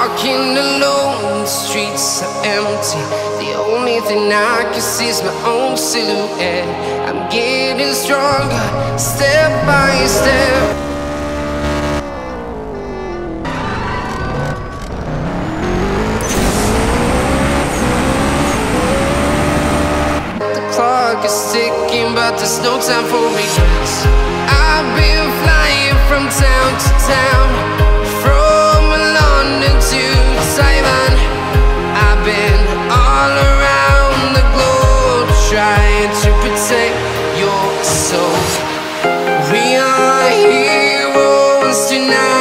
walking alone, the streets are empty. The only thing I can see is my own silhouette. I'm getting stronger, step by step. The clock is ticking, but there's no time for me. I've been flying from town to town, from London to Taiwan. I've been all around the globe trying to protect your soul. We are heroes tonight.